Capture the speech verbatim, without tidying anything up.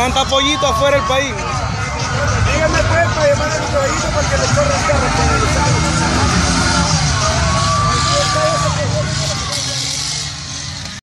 Tanta pollito afuera del país. Dígame pues para llevar el